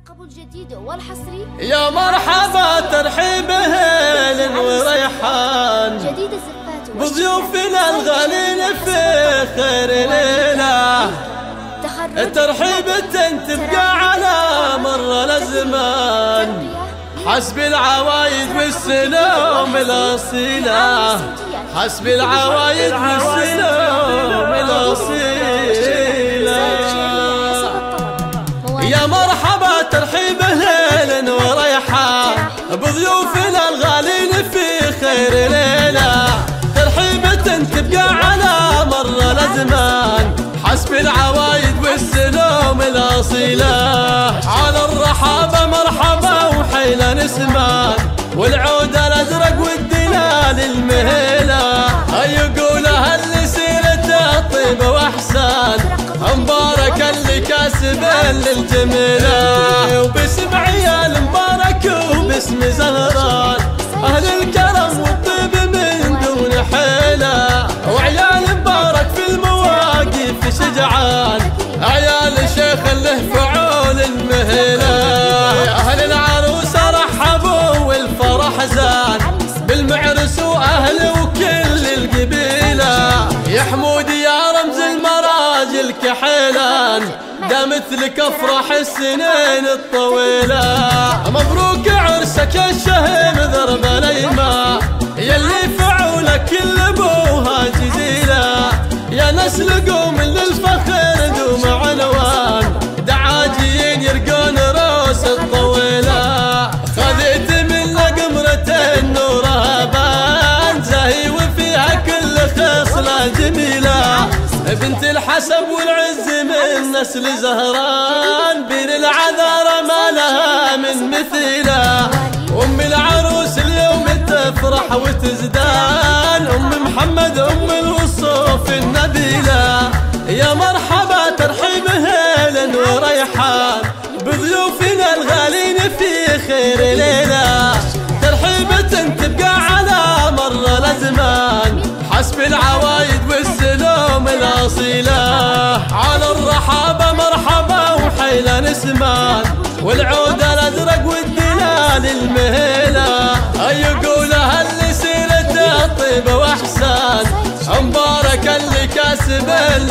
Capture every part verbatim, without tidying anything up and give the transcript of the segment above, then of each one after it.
ترقبوا الجديد والحصري. يا مرحبا ترحيب هيل وريحان جديد الزفات بضيوفنا الغالين في خير ليلة. الترحيب تبقى على مر الأزمان حسب العوايد والسلام الأصيلة، حسب العوايد والسلام الأصيلة. يا مرحبا ترحيب هيل وريحان بضيوفنا الغالين في خير ليلة. ترحيب تبقى على مر الأزمان حسب العوايد والسلام الأصيلة. على الرحابة مرحبا وحيلا نسمان والعود الأزرق والدلال المهيلة. يقولها اللي سيرته طيبة وأحسان مبارك اللي كاسب للجميلة. وباسم عيال مبارك وباسم زهران أهل الكرم والطيب من دون حيلة. وعيال مبارك في المواقف شجعان عيال الشيخ اللي فعول المهيلة. أهل العروسة رحبوا والفرح زان بالمعرس وأهله وكل القبيلة. يا حمود يا رمز المراجل كحيلان دامت لك افراح السنين الطويلة. مبروك عرسك يا الشهيم ضرب الايمان يلي فعولك كل ابوها جزيلة. يا نسل قوم للفخر دوم عنوان دعاجين يرقون روس الطويلة. خذيت من قمرة نورها بان زاهي وفيها كل خصلة جميلة. بنت الحسب والعز من نسل زهران بين العذارى ما لها من مثيلة. أم العروس اليوم تفرح وتزدان أم محمد أم الوصوف النبيلة. يا مرحبا ترحيب هيل وريحان بضيوفنا الغالين في خير ليلة. ترحيب تبقى على مر الأزمان حسب العوايد والسلام الأصيلة. على الرحابة مرحبا وحيلا نسمان والعود الأزرق والدلال المهيلة. يقولها اللي سيرته طيبة وأحسان مبارك اللي كاسب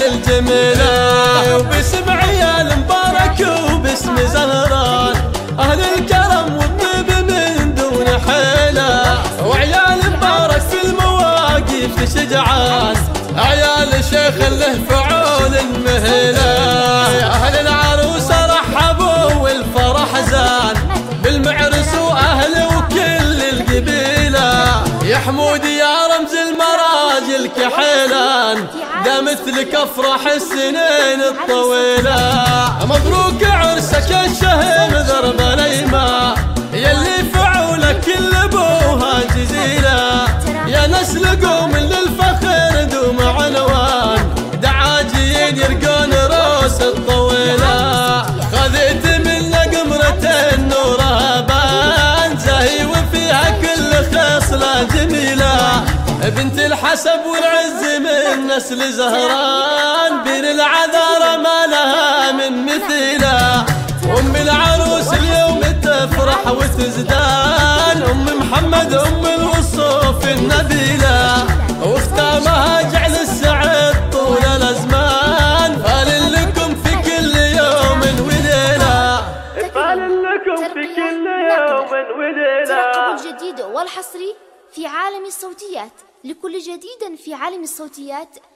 للجميلة. وباسم عيال مبارك وباسم زهران أهل الكرم والطيب من دون حيلة. وعيال مبارك في المواقف شجعان عيال الشيخ اللي فعول المهيلة. أهل العروسة رحبوا والفرح زان بالمعرس وأهله وكل القبيلة. يا حمود يا رمز المراجل كحيلان دامت لك افراح السنين الطويلة. مبروك عرسك يا الشهيم ضرب الايمان يلي فعولك كل ابوها جزيلة. يا نسل قوم للفخر دوم عنوان دعاجين يرقون روس الطويلة. خذيت من قمرة نورها بان زاهي وفيها كل خصلة جميلة. بنت الحسب والعز من نسل زهران بين العذارى ما لها من مثيلة. أم العروس اليوم تفرح وتزدان أم محمد أم الوصوف النبيلة. واختامها جعل السعد طول الأزمان فال لكم في كل يوم وليلة. فال لكم في كل يوم وليلة. ترقبوا الجديد والحصري في عالم الصوتيات. لكل جديد في عالم الصوتيات